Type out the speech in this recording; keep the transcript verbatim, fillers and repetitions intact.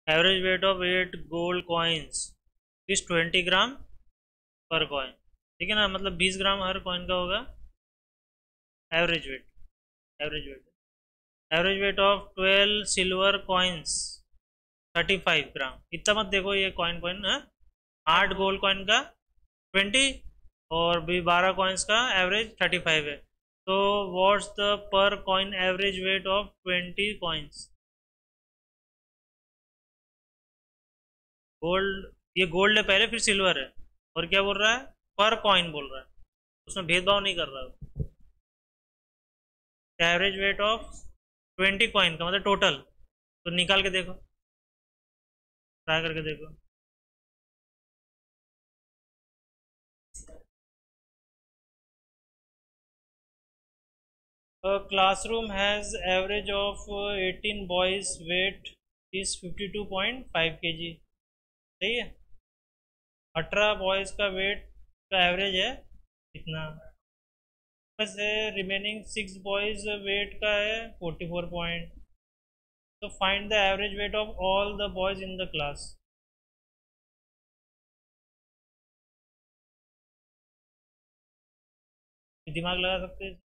Average weight of eight gold coins is twenty gram per coin. ठीक है ना, मतलब बीस ग्राम हर कॉइन का होगा average weight. Average weight average weight of twelve silver coins thirty five gram. इतना मत देखो ये कॉइन कॉइन है। आठ गोल्ड कॉइन का ट्वेंटी और भी बारह कॉइन्स का एवरेज थर्टी फाइव है। तो what's the per coin average weight of twenty coins. Gold, ये गोल्ड है पहले फिर सिल्वर है, और क्या बोल रहा है, पर कॉइन बोल रहा है, उसमें भेदभाव नहीं कर रहा है। Average weight of twenty coin का मतलब टोटल, तो निकाल के देखो, ट्राई करके देखो। A classroom has average of eighteen boys, weight is fifty-two point five kg। सही है, अठारह बॉयज का वेट का एवरेज है इतना, से रिमेनिंग सिक्स बॉयज वेट का है फोर्टी फोर पॉइंट। तो find the average weight of all the boys in the class. दिमाग लगा सकते हैं।